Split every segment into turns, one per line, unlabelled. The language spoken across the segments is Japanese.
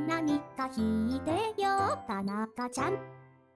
何か弾いてよ田中ちゃん。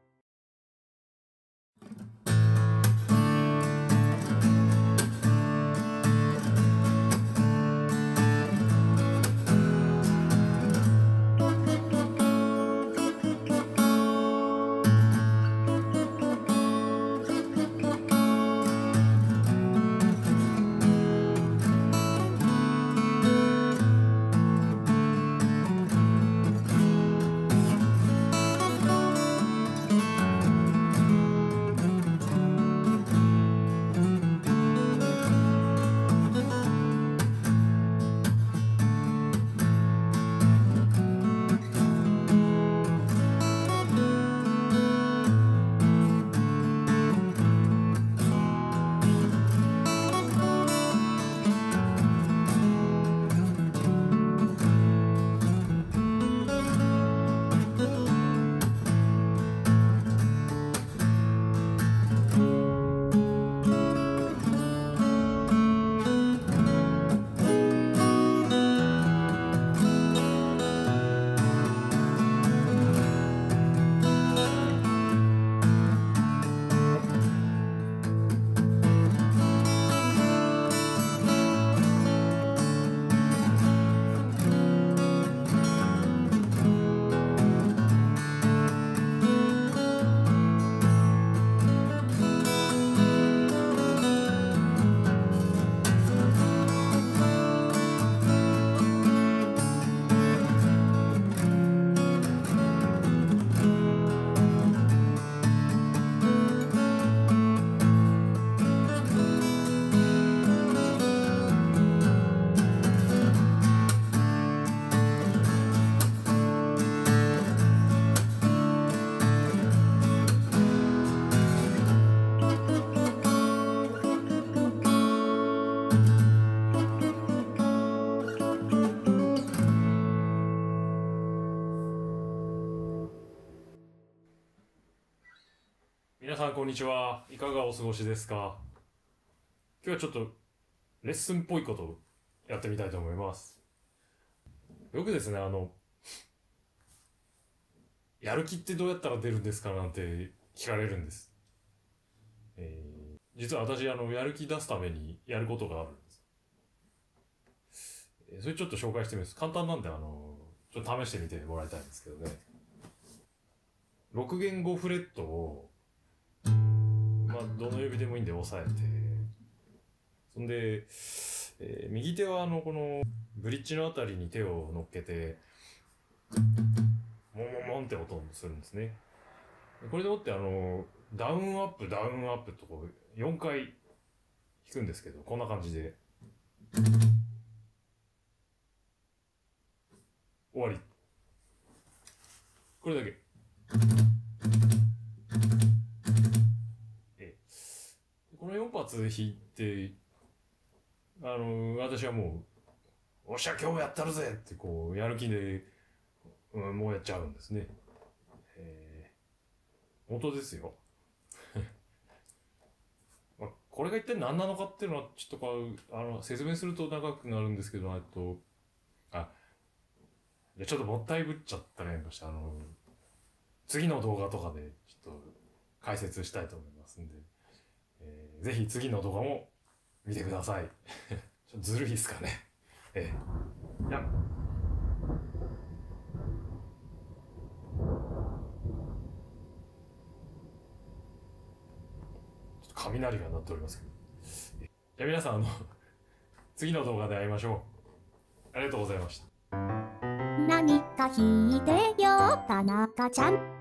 皆さんこんにちは。いかがお過ごしですか？今日はちょっとレッスンっぽいことをやってみたいと思います。よくですね、やる気ってどうやったら出るんですかなんて聞かれるんです。実は私やる気出すためにやることがあるんです。それちょっと紹介してみます。簡単なんでちょっと試してみてもらいたいんですけどね。6弦5フレットをどの指でもいいんで押さえて、そんで、右手はこのブリッジのあたりに手を乗っけて、モンモンモンって音をするんですね。これでもってダウンアップ、ダウンアップとこう4回弾くんですけど、こんな感じで。終わり。これだけ。この4発弾いて、私はもう、おっしゃ、今日やったるぜってこう、やる気で、もうやっちゃうんですね。本当ですよ。これが一体何なのかっていうのは、ちょっと説明すると長くなるんですけど、じゃちょっともったいぶっちゃった例として、次の動画とかで、ちょっと解説したいと思いますんで、ぜひ次の動画も見てください。ちょっとずるいっすかね。いや。ちょっと雷が鳴っておりますけど。じゃあ皆さん、次の動画で会いましょう。ありがとうございました。
何か弾いてよ田中ちゃん。